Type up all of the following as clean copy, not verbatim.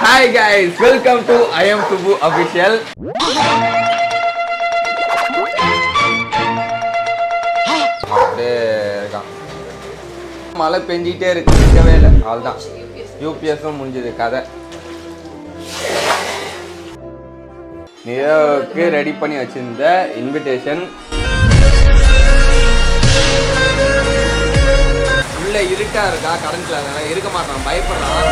Hi guys, welcome to I am Subu official. மழை பெஞ்சிட்டே இருக்கு, நிக்கவே இல்லை. அவ்வளவுதான், யூபிஎஸும் முடிஞ்சது கதை. நிரவுக்கு ரெடி பண்ணி வச்சிருந்த இன்விடேஷன் உள்ள இருட்டா இருக்கா, கரண்ட்ல அதனால இருக்க மாட்டான், பயப்படுறான்.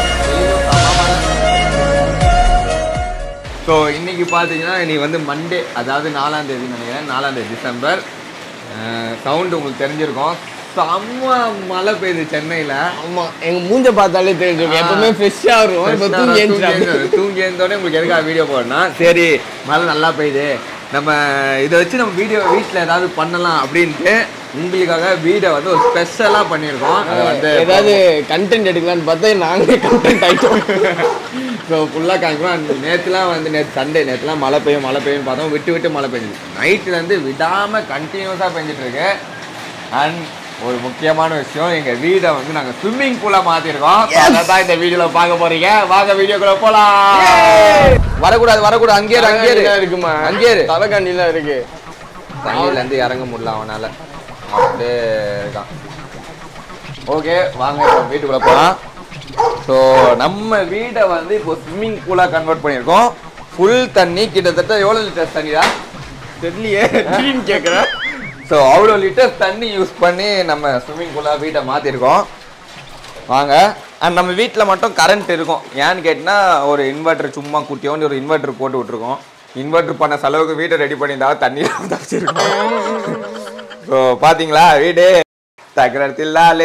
ஸோ இன்னைக்கு பார்த்தீங்கன்னா இன்னைக்கு வந்து மண்டே, அதாவது 4ஆம் தேதி நினைக்கிறேன், 4ஆம் தேதி டிசம்பர். சவுண்டு உங்களுக்கு தெரிஞ்சிருக்கும், செம்ம மழை பெய்யுது சென்னையில். ஆமாம், எங்கள் மூஞ்ச பார்த்தாலே தெரிஞ்சிருக்கும், எப்பவுமே ஃப்ரெஷ்ஷாக இருக்கும். தூங்கி எழுந்தோடனே உங்களுக்கு எதுக்காக வீடியோ போடணும்னா, சரி மழை நல்லா பெய்யுது, நம்ம இதை வச்சு நம்ம வீடியோ வீட்டில் ஏதாவது பண்ணலாம் அப்படின்ட்டு உங்களுக்காக வீடியோ வந்து ஒரு ஸ்பெஷலாக பண்ணியிருக்கோம். வந்து ஏதாவது கண்டென்ட் எடுக்கலான்னு பார்த்தா நாங்களே கண்டென்ட் ஆகிட்டோம். ஸோ ஃபுல்லாக காமிக்கிறோம். நேற்றுலாம் வந்து சண்டே நேற்றுலாம் மழை பெய்யும் பார்த்தோம், விட்டு மழை பெஞ்சுது. நைட்டுலேருந்து விடாமல் கண்டினியூஸாக பெஞ்சிட்ருக்கு. அண்ட் ஒரு முக்கியமான விஷயம், எங்கள் வீடை வந்து நாங்கள் ஸ்விம்மிங் பூலாக மாற்றிருக்கோம். அதை தான் இந்த வீடியோவில் பார்க்க போகிறீங்க. வாங்க வீடியோக்குள்ள போகலாம். வரக்கூடாது, அங்கேயே இருக்குமா, அங்கேயே தலைக்காண்டிலாம் இருக்கு. தண்ணியிலேருந்து இறங்க முடியல அவனால், அப்படியே இருக்கான். ஓகே வாங்க இப்போ வீட்டுக்குள்ளே போகலாம். ஸோ நம்ம வீடை வந்து இப்போ ஸ்விம்மிங் பூலாக கன்வெர்ட் பண்ணியிருக்கோம். ஃபுல் தண்ணி, கிட்டத்தட்ட எவ்வளோ லிட்டர்ஸ் தண்ணிடா தெரியலையே கேட்குறேன். ஸோ அவ்வளோ லிட்டர்ஸ் தண்ணி யூஸ் பண்ணி நம்ம ஸ்விம்மிங் பூலாக வீட்டை மாற்றிருக்கோம். வாங்க. அண்ட் நம்ம வீட்டில் மட்டும் கரண்ட் இருக்கும். ஏன்னு கேட்டால் ஒரு இன்வெர்டர் சும்மா குட்டியோண்டு ஒரு இன்வெர்டர் போட்டு விட்ருக்கோம். இன்வெர்டர் பண்ண செலவுக்கு வீட்டை ரெடி பண்ணியிருந்தா தண்ணியில் தப்பிச்சிருக்கோம். ஸோ பார்த்தீங்களா வீடு தகரத்தில்லாலே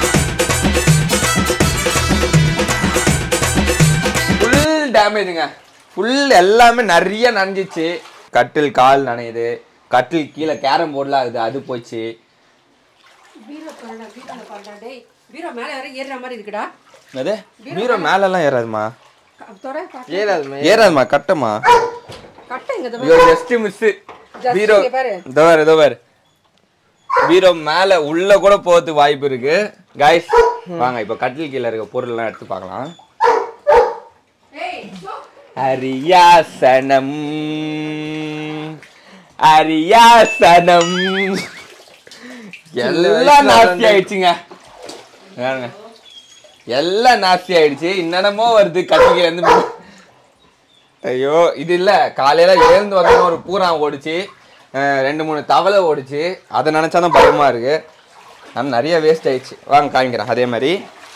ஃபுல் டேமேஜுங்க. ஃபுல் எல்லாமே நிறைய நனைஞ்சிச்சு. கட்டில் கால் நனையுது, கட்டில் கீழே கேரம் போர்டில் ஆகுது, அது போச்சு. பீரோ மேலெல்லாம் ஏறாதுமா, ஏறாதுமா, கட்டமா ஜஸ்ட் மிஸ். பீரோ பீரோ மேல உள்ள கூட போறதுக்கு வாய்ப்பு இருக்கு. கைஸ் வாங்க இப்போ கட்டில் கீழே இருக்க பொருள்லாம் எடுத்து பார்க்கலாம். அரியாசனம் அரியாசனம் எல்லாம் நாஸ்தி ஆயிடுச்சுங்க. எல்லாம் நாஸ்தி ஆயிடுச்சு. என்னென்னமோ வருது கட்டில இருந்து. ஐயோ இது இல்ல, காலையில எழுந்து வந்தோம் ஒரு பூரா ஓடிச்சு, 2-3 தவளை ஓடிச்சு. அதை நினைச்சாதான் பயமா இருக்கு. ஆனால் நிறைய வேஸ்ட் ஆயிடுச்சு. வாங்க காமிக்கிறேன். அதே மாதிரி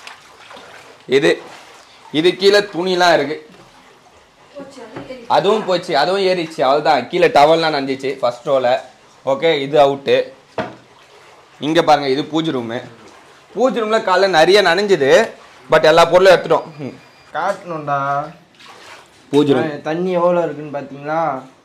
இது கீழே துணிலாம் இருக்கு, அதுவும் போச்சு, அதுவும் ஏறிச்சு. அவ்வளோதான், கீழே டவல்லாம் நஞ்சிச்சு ஃபர்ஸ்ட் ரோல. ஓகே இது அவுட்டு. இங்கே பாருங்க, இது பூஜை ரூமில் காலைல நிறைய நனைஞ்சுது. பட் எல்லா பொருளும் எடுத்துட்டோம். காட்டணும்டா பூஜை ரூம் தண்ணி எவ்வளோ இருக்குன்னு பார்த்தீங்களா,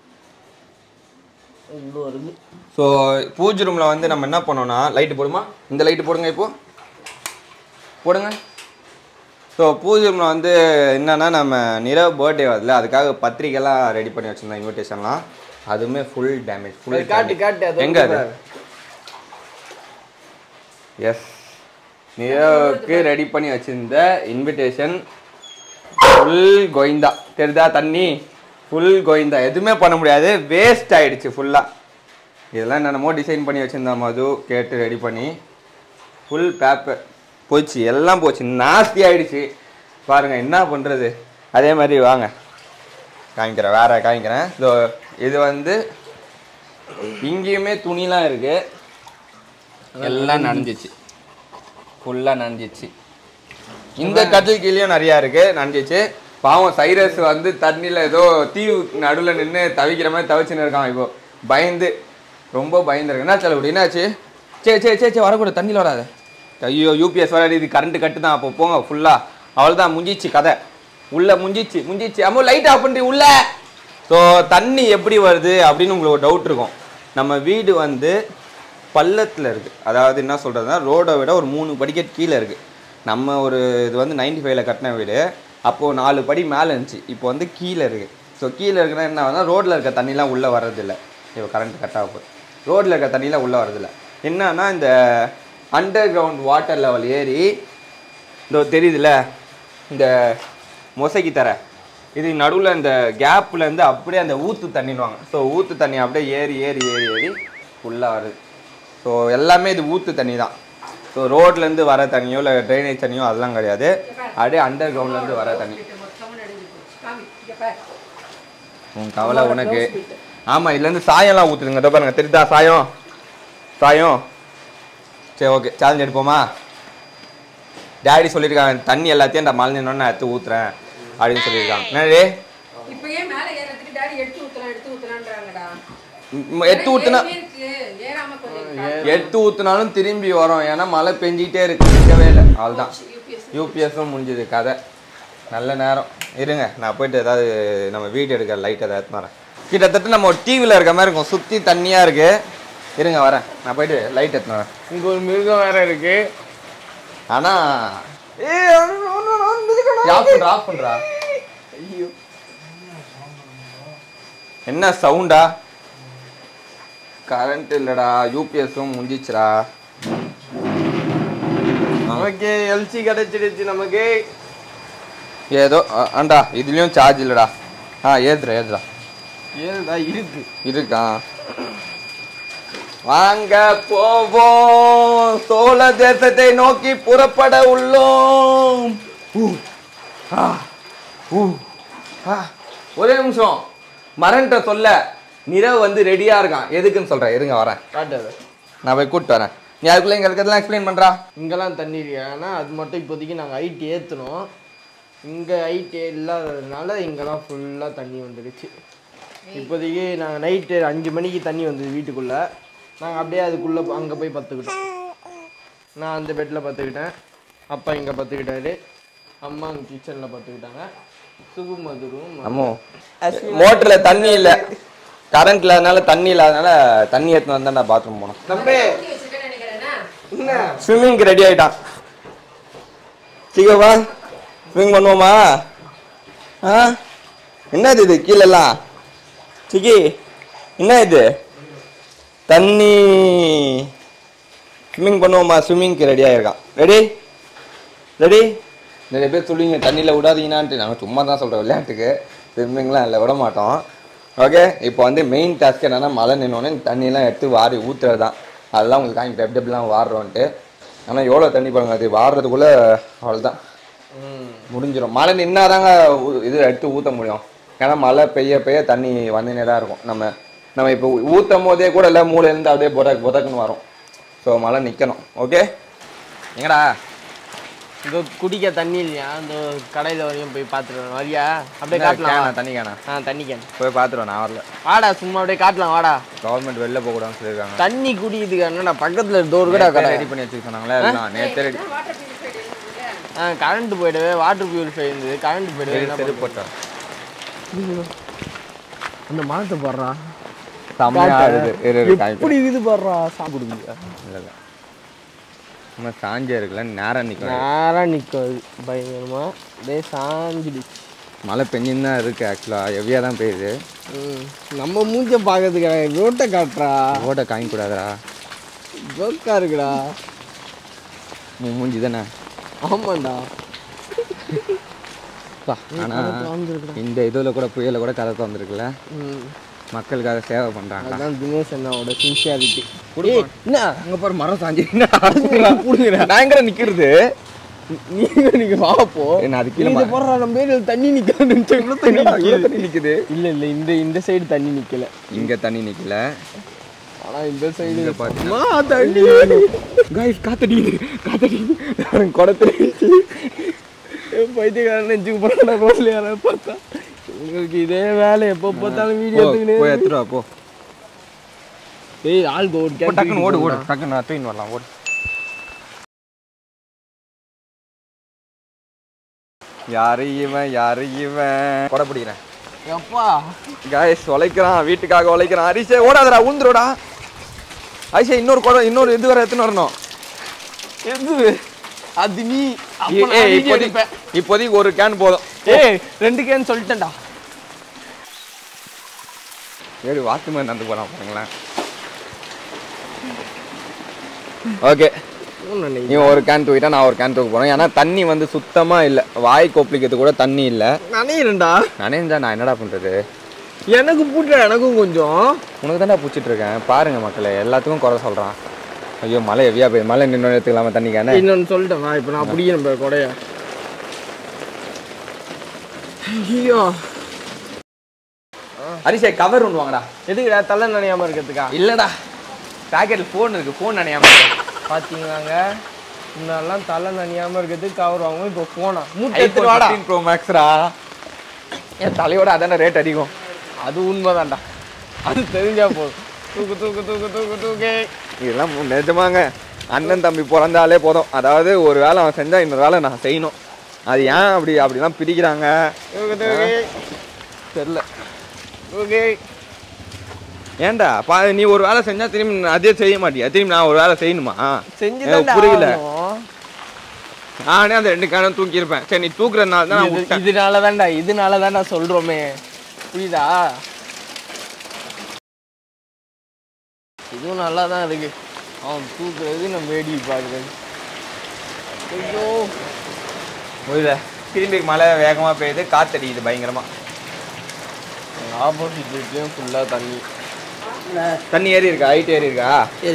இவ்வளோ இருக்கு. ஸோ பூஜை ரூமில் வந்து நம்ம என்ன பண்ணோம்னா, லைட்டு போடுமா, இந்த லைட்டு போடுங்க, இப்போ போடுங்க. ஸோ பூஜை ரூமில் வந்து என்னென்னா, நம்ம நிரவ் பர்த்டே வரல, அதுக்காக பத்திரிக்கைலாம் ரெடி பண்ணி வச்சுருந்தோம், இன்விடேஷன்லாம். அதுவுமே ஃபுல் டேமேஜ். ஃபுல் காட்டு எங்கே அது? எஸ், நிரவுக்கு ரெடி பண்ணி வச்சுருந்த இன்விடேஷன் ஃபுல் கோயிந்தா. தெரியுதா, தண்ணி ஃபுல் கோயிந்தா, எதுவுமே பண்ண முடியாது, வேஸ்ட் ஆகிடுச்சு ஃபுல்லாக. இதெல்லாம் என்னென்னமோ டிசைன் பண்ணி வச்சுருந்தோம், மது கேட்டு ரெடி பண்ணி. ஃபுல் பேப்பர் போச்சு, எல்லாம் போச்சு, நாஸ்தி ஆகிடுச்சு. பாருங்கள் என்ன பண்ணுறது. அதே மாதிரி வாங்க காமிக்கிறேன், வேறு காமிக்கிறேன். ஸோ இது வந்து இங்கேயுமே துணிலாம் இருக்குது, எல்லாம் நனைஞ்சிச்சு, ஃபுல்லாக நனைஞ்சிச்சு. இந்த கட்டில் கீழேயும் நிறையா இருக்குது, நனைஞ்சிச்சு. பாவம் சைரஸ் வந்து தண்ணியில் ஏதோ தீவு நடுவில் நின்று தவிக்கிற மாதிரி தவிச்சுன்னு இருக்கான். இப்போ பயந்து, ரொம்ப பயந்துருக்கு. என்ன செலவு என்னாச்சு? சரி வரக்கூடாது, தண்ணியில் வராது. ஐயோ யூபிஎஸ் வராது, இது கரண்ட்டு கட்டு தான். அப்போ போங்க ஃபுல்லாக, அவ்வளோதான், முடிஞ்சிச்சு கதை. உள்ளே முடிஞ்சிச்சு. அம்மா லைட் ஆஃப் பண்ணுறீ உள்ள. ஸோ தண்ணி எப்படி வருது அப்படின்னு உங்களுக்கு ஒரு டவுட் இருக்கும். நம்ம வீடு வந்து பள்ளத்தில் இருக்குது, அதாவது என்ன சொல்கிறதுனா ரோடை விட ஒரு 3 படிக்கட் கீழே இருக்குது. நம்ம ஒரு இது வந்து 95ல் கட்டின வீடு, அப்போது 4 படி மேலே இருந்துச்சு, இப்போ வந்து கீழே இருக்குது. ஸோ கீழே இருக்குன்னா என்ன ஆகுதுன்னா, ரோட்டில் இருக்க தண்ணிலாம் உள்ளே வர்றதில்லை. இப்போ கரண்ட் கட் ஆக போகுது, ரோட்டில் இருக்க தண்ணிலாம் உள்ளே வர்றதில்லை. என்னன்னா இந்த அண்டர் கிரவுண்ட் வாட்டர் லெவல் ஏறி இந்த தெரியுதுல்ல, இந்த மொசைக்கு தர இது நடுவில் இந்த கேப்பில் இருந்து அப்படியே அந்த ஊற்று தண்ணிடுவாங்க. ஸோ ஊற்று தண்ணி அப்படியே ஏறி ஏறி ஏறி ஏறி ஃபுல்லாக வருது. ஸோ எல்லாமே இது ஊற்று தண்ணி தான். ஸோ ரோட்லேருந்து வர தண்ணியோ இல்லை ட்ரைனேஜ் தண்ணியோ அதெல்லாம் கிடையாது. அப்படியே அண்டர் கிரவுண்ட்லேருந்து வர தண்ணி. உன் கவலை உனக்கு. ஆமாம், இதுலேருந்து சாயம்லாம் ஊற்றுதுங்க. இதோ பாருங்க, தெரியுதா சாயம்? சாயம். சரி, ஓகே, சேலஞ்ச் எடுப்போமா? டேடி சொல்லியிருக்காங்க தண்ணி எல்லாத்தையும் இந்த மழை நின்னோன்னு நான் எடுத்து ஊற்றுறேன் அப்படின்னு சொல்லியிருக்காங்க. என்னடி எடுத்து ஊற்றுனாலும் திரும்பி வரும். ஏன்னா மழை பெஞ்சிக்கிட்டே இருக்கு, நிற்கவே இல்லை. அவ்வளோதான், யூபிஎஸும் முடிஞ்சுது கதை. நல்ல நேரம் இருங்க, நான் போயிட்டு ஏதாவது நம்ம வீடு எடுக்கிற லைட் ஏதாவது எடுத்து வரேன். கிட்டத்தட்ட நம்ம ஒரு டிவியில் இருக்க மாதிரி இருக்கும், சுற்றி தண்ணியாக இருக்கு. இருங்க வரேன், நான் போயிட்டு லைட் எடுத்து வரேன். இங்கே ஒரு மிருகம் வேற இருக்கு. ஆனால் ஆஃப் பண்ணுறா. ஐயோ, என்ன சவுண்டா? கரண்ட் இல்லைடா, யூபிஎஸும் முடிஞ்சிச்சுடா. நமக்கு எல்சி கிடைச்சிடுச்சு. நமக்கு ஏதோ ஆண்டா இதுலேயும் சார்ஜ் இல்லைடா. ஏதுடா ஏதுடா இருக்கு இருக்கா? வாங்க போவோம், சோழ தேசத்தை நோக்கி புறப்பட உள்ளோம். ஒரே நிமிஷம், மரண்ட சொல்ல நிரவ் வந்து ரெடியா இருக்கான். எதுக்குன்னு சொல்றேன், இருங்க வரேன். நான் போய் கூப்பிட்டு வரேன். நீ அதுக்குள்ள எங்க இருக்கிறதெல்லாம் எக்ஸ்பிளைன் பண்றா. இங்கெல்லாம் தண்ணி இல்லையானா அது மட்டும் இப்போதைக்கு நாங்கள் ஹைட் ஏற்றணும். இங்கே ஹைட் இல்லாததுனால இங்கெல்லாம் ஃபுல்லாக தண்ணி வந்துடுச்சு. இப்போதைக்கு நாங்கள் நைட்டு 5 மணிக்கு தண்ணி வந்தது வீட்டுக்குள்ளே. நாங்கள் அப்படியே அதுக்குள்ளே அங்கே போய் பத்துக்கிட்டோம். நான் அந்த பெட்டில் பத்துக்கிட்டேன், அப்பா இங்கே பத்துக்கிட்டாரு, அம்மா அங்கே கிச்சனில் பத்துக்கிட்டாங்க. சுகுமதுரும் மோட்டரில் தண்ணி இல்லை, கரண்ட் இல்லாதனால தண்ணி இல்லாதனால தண்ணி எடுத்துன்னு வந்தா நான் பாத்ரூம் போனோம். ஸ்விம்மிங்க்கு ரெடி ஆகிட்டான். சீக்கிரமா ஸ்விமிங் பண்ணுவோமா? என்னது இது கீழெல்லாம்? சிக்கி என்ன இது? தண்ணி ஸ்விம்மிங் பண்ணுவோமா? ஸ்விம்மிங்க்கு ரெடி ஆகிருக்கான். Ready ready. நிறைய பேர் சொல்லுவீங்க தண்ணியில் விடாதீங்கன்னான்ட்டு. நாங்கள் சும்மா தான் சொல்கிறோம், விளையாட்டுக்கு. ஸ்விம்மிங்லாம் இல்லை, விட மாட்டோம். ஓகே, இப்போ வந்து மெயின் டாஸ்க் என்னென்னா மழை நின்னோடனே தண்ணியெல்லாம் எடுத்து வாரி ஊற்றுறது தான். அதெல்லாம் உங்களுக்கு காமிக்கிட்டு எப்படி எப்படிலாம் வாடுறோன்ட்டு. ஆனால் எவ்வளோ தண்ணி பாருங்க, அது வாடுறதுக்குள்ளே அவ்வளோதான் முடிஞ்சிடும். மழை நின்னாதாங்க இது எடுத்து ஊற்ற முடியும். ஏன்னா மழை பெய்ய பெய்ய தண்ணி வந்துனே தான் இருக்கும். நம்ம இப்போ ஊற்றும் போதே கூட இல்லை, மூளையிலேருந்து அப்படியே புதக்குன்னு வரும். ஸோ மழை நிற்கணும். ஓகே, எங்கடா இங்கே குடிக்க தண்ணி இல்லையா? அந்த கடையில் வரையும் போய் பார்த்துருவேன். வரியா? அப்படியே காட்டலாம். தண்ணி கேனா? தண்ணி கேன் போய் பார்த்துருவேன். நான் வரல. வாடா, சும்மா அப்படியே காட்டலாம். வாடா. கவர்மெண்ட் வெளில போகக்கூடாதுன்னு சொல்லியிருக்காங்க. தண்ணி குடிக்கிறதுக்கு என்னடா பக்கத்தில் டோர் கூட கடை ரெடி பண்ணி வச்சுக்க சொன்னாங்களே, நேற்று ரெடி. கரண்ட் போய்டுவே. வாட்டர் பியூரிஃபை இருந்தது, கரண்ட் போய்டுவே. சரி போட்டா அந்த மரத்தை போடுறா. எப்படி இது போடுறா? சாப்பிடுங்க. இல்லை நம்ம சாஞ்சே இருக்குல்ல, நேரம் நிற்கும். நேரம் நிற்காது, பயங்கரமா அப்படியே சாஞ்சிடுச்சு. மழை பெஞ்சுன்னு தான் இருக்குது. ஆக்சுவலாக ஹெவியாக தான் பெய்யுது. நம்ம மூஞ்ச பார்க்கறதுக்கு ரோட்டை காட்டுறா. ரோட்டை காமிக்கூடாதா? ஜோக்கா இருக்குடா. மூஞ்சி தானே? ஆமாண்டா. ஆனால் இந்த இதில் கூட புயலில் கூட கதை வந்துருக்குல்ல, மக்களுக்காக சேவை பண்ணுறாங்க. அதான் தினேஷ் அண்ணாவோட சின்சியாரிட்டி. என்ன அங்கே போகிற மரம் சாஞ்சி நான் எங்கே நிற்கிறது? நீங்க வாப்போ. என்ன அது கீழே போடுறா. நம்ம ஏரியாவில் தண்ணி நிற்காது. தண்ணி நிற்குது. இல்லை இந்த சைடு தண்ணி நிற்கல. இங்கே தண்ணி நிற்கல. ஆனால் இந்த சைடு பார்த்தீங்கன்னா தண்ணி. காய்ஸ் காத்தடி குடத்துல பைத்தியக்காரன் நெஞ்சுக்கு போகிறா. ரோட்ல யாராவது பார்த்தா உங்களுக்கு இதே வேலை. எப்போ பார்த்தாலும் வீடியோ போய் எடுத்துட்டு வா போ. ஏய் ஆள் ஓடு, டக்குன்னு ஓடு டக்குன்னு நான் தூக்கின்னு வரலாம். ஓடு. யாரு இவன் கொடை பிடிக்கிறேன். எப்பா காய்ஸ் உழைக்கிறான், வீட்டுக்காக உழைக்கிறான். ஹரிஷே ஓடாதடா, ஊந்துருடா. ஹரிஷே இன்னொரு இது வர எடுத்துன்னு வரணும். எது அது? நீ இப்போதைக்கு ஒரு கேன் போதும். 2 கேன் சொல்லிட்டேன்டா. ஏழு வாட்ச்மேன் நடந்து போறான் பாருங்களேன். ஓகே, நீ ஒரு கேன் தூக்கிட்டா நான் ஒரு கேன் தூக்க போறேன். ஏன்னா தண்ணி வந்து சுத்தமா இல்ல, வாய் கொப்பளிக்கிறது கூட தண்ணி இல்ல. நனையிறேன்டா. நனைஞ்சா நான் என்னடா பண்றது? எனக்கு பூட்டுற, எனக்கும் கொஞ்சம். உனக்கு தானே பூச்சிட்டு இருக்கேன். பாருங்க மக்களே, எல்லாத்துக்கும் குறை சொல்றான். ஐயோ மழை எவ்வியா போய் மழை நின்று எடுத்துக்கலாமா தண்ணி கேன? இன்னொன்னு சொல்லிட்டேன், இப்போ நான் பிடிக்கிறேன் கொடையா. ஐயோ ஹரிஷே கவர் ஒன்று வாங்கடா. எதுக்குடா? தலை நனையாம இருக்கிறதுக்கா? இல்லடா, பேக்கெட்ல ஃபோன் இருக்கு, ஃபோன் நனையாம இருக்கு. பாத்தீங்களாங்க, முன்னெல்லாம் தலை நனையாம இருக்கிறதுக்கு கவர் வாங்குவோம், இப்போ ஃபோனா ஐபோன் 15 Pro Maxடா. என் தலையோட அதான ரேட் அதிகம். அது உண்மைதான்டா, அது தெரிஞ்சா போதும். தூக்கு தூக்கு தூக்கு தூக்கு தூக்கு. இதெல்லாம் நிஜமாங்க. அண்ணன் தம்பி பிறந்தாலே போதும். அதாவது ஒரு வேலை அவன் செஞ்சா இன்னொரு வேலை நான் செய்யணும். அது ஏன் அப்படிலாம் பிரிக்கிறாங்க தெரியல. ஏன்டா நீ ஒரு வேலை செஞ்சா திரும்பி அதே செய்ய மாட்டியா? திரும்பி நான் ஒரு வேலை செய்யணுமா? செஞ்சு புரியல. நானே அந்த 2 கேனும் தூக்கி இருப்பேன். சரி நீ தூக்குறதுனால தான். இதனால தான்டா சொல்றோமே, புரியுதா? இதுவும் நல்லா தான் இருக்கு. அவன் தூக்குறது நம்ம வேடி பார்க்குறது. ஐயோ புரியல. திரும்பி மழை வேகமா பெய்யுது, காத்தடிக்குது பயங்கரமா. ஆப்போசிட் வீட்லயும் ஃபுல்லா தண்ணி. தண்ணி ஏறி இருக்கா? ஹைட் ஏறி இருக்கா?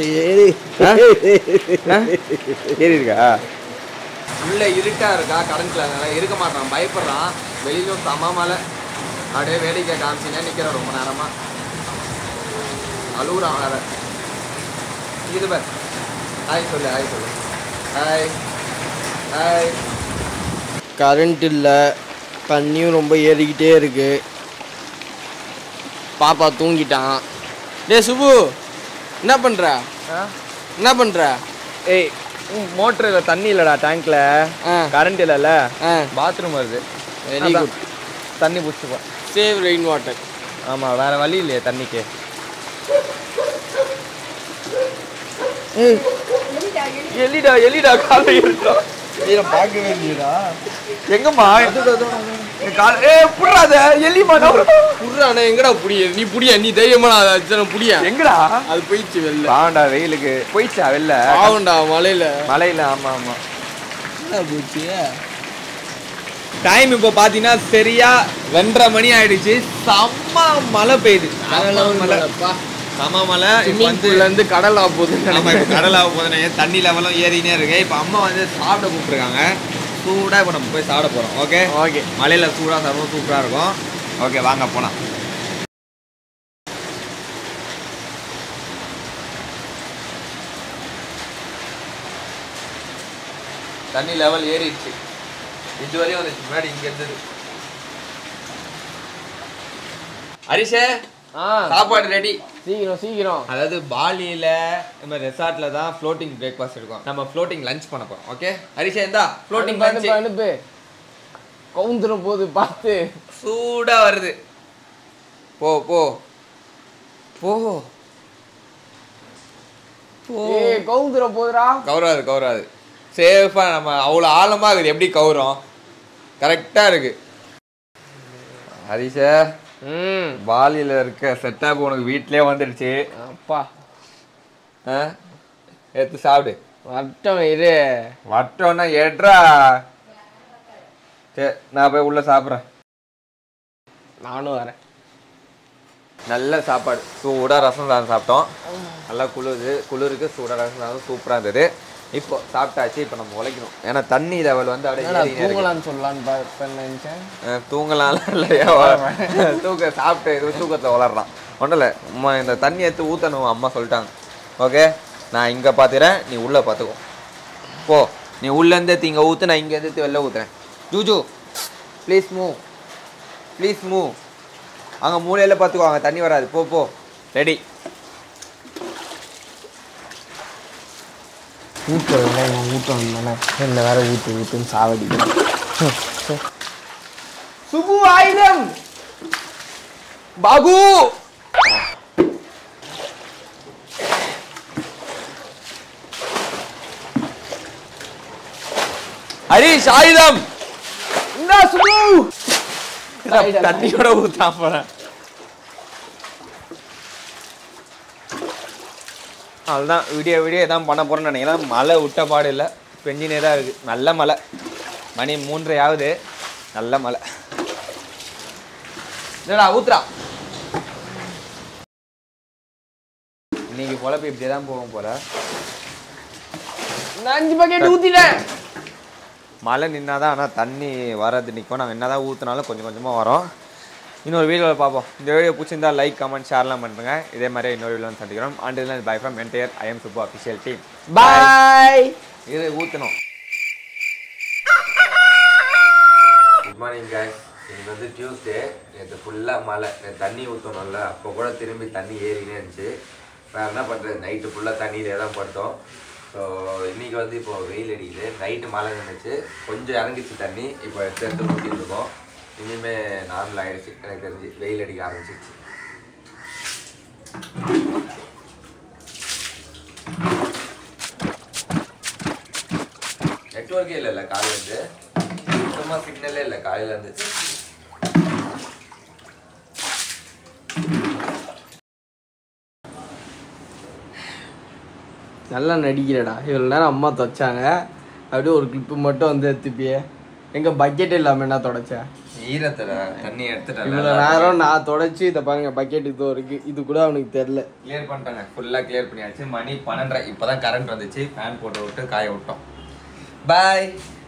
ஏறி இருக்கா? உள்ள இருட்டா இருக்கா? கரண்ட்ல இருக்க மாட்டான், பயப்படுறான். வெளியிலும் சம மழை. அப்படியே வேடிக்கை காமிச்சிங்க நிக்கிறோம் ரொம்ப நேரமா. அழுகுறான் வேற. இது பார். ஹாய் சொல்லு, ஹாய் சொல்லு. Hi hi. கரண்ட் இல்லை, தண்ணியும் ரொம்ப ஏறிக்கிட்டே இருக்கு. பாப்பா தூங்கிட்டான். டேய் சுபு, என்ன பண்ற? என்ன பண்ற? ஏய் மோட்டர்ல தண்ணி இல்லடா, டேங்க்ல கரண்ட் இல்லைல்ல, பாத்ரூம் வருது. Very good. தண்ணி பிடிச்சிப்பா. Save rain water. ஆமாம், வேற வழி இல்லையே தண்ணிக்கு. எலிடா எலிடா காலை எடுத்தா. நீங்க பார்க்கவே இல்லையடா. எங்கம்மா? புடுறாத எலிமா. புடுறானே எங்கடா புடிய? நீ புடிய, நீ தைரியமா புடிய. எங்கடா அது போயிடுச்சு வெளில. பாவண்டா, வெயிலுக்கு போயிடுச்சா வெளில? பாவண்டா மழையில. ஆமா ஆமா. என்ன போச்சு? டைம் இப்போ பாத்தீங்கன்னா சரியா 2:30 மணி ஆயிடுச்சு. செம்ம மழை பெய்யுது. சம மழை. இருந்து கடல் ஆக போகுது. நம்ம இப்போ கடல் ஆக போகுதுன்னு தண்ணி லெவலும் ஏறினே இருக்கு. இப்போ அம்மா வந்து சாப்பிட கூப்பிட்டுருக்காங்க. சூடாக இப்போ நம்ம போய் சாப்பிட போகிறோம். Okay okay. மலையில் சூடாக சாப்பிடும் சூப்பராக இருக்கும். ஓகே வாங்க போகலாம். தண்ணி லெவல் ஏறிடுச்சு. இதுவரையும் வந்துச்சு, முன்னாடி இங்கே இருந்தது. ஹரிஷே சாப்பாடு ரெடி. சீக்கிரம் சீக்கிரம். அதாவது பாலியில நம்ம ரெசார்ட்ல தான் ஃப்ளோட்டிங் பிரேக்ஃபாஸ்ட் இருக்கும். நம்ம ஃப்ளோட்டிங் லஞ்ச் பண்ண போறோம். ஓகே ஹரிஷே, இந்தா ஃப்ளோட்டிங் லஞ்ச். அனுப்பு. கவுந்துற போது பார்த்து. சூடா வருது. போ போ போ. ஏய் கவுந்துற போதுடா. கவுராது. சேஃபா நம்ம அவ்வளோ ஆழமா இருக்குது. எப்படி கவுறோம்? கரெக்டா இருக்கு. ஹரிஷே, பாலியில் இருக்க செட்டப் உனக்கு வீட்லயே வந்துடுச்சு. அப்பா எடுத்து சாப்பிடு. வட்டம் இரு. வட்டம்னா ஏட்ரா. சரி நான் போய் உள்ள சாப்பிட்றேன். நானும் வரேன். நல்ல சாப்பாடு. சூடாக ரசம் சாதம் சாப்பிட்டோம். நல்லா குளிருக்கு சூடாக ரசம் சாதம் சூப்பராக இருந்தது. இப்போ சாப்பிட்டாச்சு. இப்போ நம்ம உழைக்கணும். ஏன்னா தண்ணி லெவல் வந்து அப்படியே தூங்கலான்னு சொல்லலான்னு நினைச்சேன். தூங்கலாம் இல்லையா? சாப்பிட்டு இது தூக்கத்தில் வளர்றான். ஒன்றும் இல்லை, அம்மா இந்த தண்ணி எடுத்து ஊற்றணும் அம்மா சொல்லிட்டாங்க. ஓகே நான் இங்கே பார்த்துக்கிறேன், நீ உள்ளே பார்த்துக்கோ. போ, நீ உள்ளேருந்து இங்கே ஊற்று, நான் இங்கே எடுத்து வெளில ஊற்றுறேன். ஜூஜு ப்ளீஸ் மூவ். அங்கே மூலையில் பார்த்துக்கோ, அங்கே தண்ணி வராது. போ போ. ரெடி. ஊற்றுறதுல இவன் ஊற்றம் இல்லைண்ணே. என்ன வேற ஊற்றுன்னு சாவடிக்கிறேன். சுபு ஆயுதம் பாபு. ஹரிஷ் ஆயுதம். இந்த சுபு தண்ணியோட ஊத்தாம போறேன். அதுதான் வீடியோ தான் பண்ண போகிறேன்னு நினைக்கிறேன். மழை விட்ட பாடு இல்லை, பெஞ்சினே தான் இருக்குது. நல்ல மழை, மணி 3:30 ஆகுது. நல்ல மழை. இல்லைடா ஊத்துறா. இன்னைக்கு பொழப்பு இப்படியே தான் போகும் போல. நான் 5 பக்கெட் ஊற்றிட்டேன். மழை நின்னாதான், ஆனால் தண்ணி வர்றது நிற்கும். நாங்கள் என்ன தான் ஊற்றினாலும் கொஞ்சம் கொஞ்சமாக வரோம். இன்னொரு வீடியோவில் பார்ப்போம். இந்த வீடியோ பிடிச்சிருந்தா லைக், கமெண்ட், ஷேர்லாம் பண்ணுங்க. இதே மாதிரி இன்னொரு வீடியோ சந்திக்கிறோம். Until bye from entire I M super official team. Bye. இது ஊற்றணும். Good morning guys. இன்னைக்கு வந்து டியூஸ்டே. நேற்று ஃபுல்லாக மழை. நேற்று தண்ணி ஊற்றணும்ல, அப்போ கூட திரும்பி தண்ணி ஏறினே இருந்துச்சு. வேறு என்ன பண்ணுறது, நைட்டு ஃபுல்லாக தண்ணியிலே தான் படுத்தோம். ஸோ இன்றைக்கி வந்து இப்போ வெயில் அடிக்குது. நைட்டு மழை நின்றுச்சு, கொஞ்சம் இறங்கிச்சு தண்ணி. இப்போ எடுத்து ஊற்றிட்டு இருக்கோம். இனிமேல் நார்மல் ஆகிடுச்சு. எனக்கு தெரிஞ்சு வெயில் அடிக்க ஆரம்பிச்சிச்சு. நெட்வொர்க்கே இல்லைல்ல காலையிலேருந்து, சுத்தமாக சிக்னலே இல்லை காலையிலேருந்து. நல்லா நடிக்கிறடா. இவ்வளோ நேரம் அம்மா துவைச்சாங்க, அப்படியே ஒரு கிளிப்பு மட்டும் வந்து எடுத்துப்பியே. எங்கள் பக்கெட் இல்லாமல் என்ன தொடச்சேன்? ஈரத்தில் தண்ணி எடுத்துட்டேன். இவ்வளோ நேரம் நான் தொடச்சி இதை பாருங்க, பக்கெட் இதோ இருக்கு. இது கூட அவனுக்கு தெரில. கிளியர் பண்ணிட்டாங்க, ஃபுல்லாக கிளியர் பண்ணியாச்சு. மணி 12:30. இப்போ தான் கரண்ட் வந்துச்சு. ஃபேன் போட்டு விட்டு காய விட்டோம். பாய்.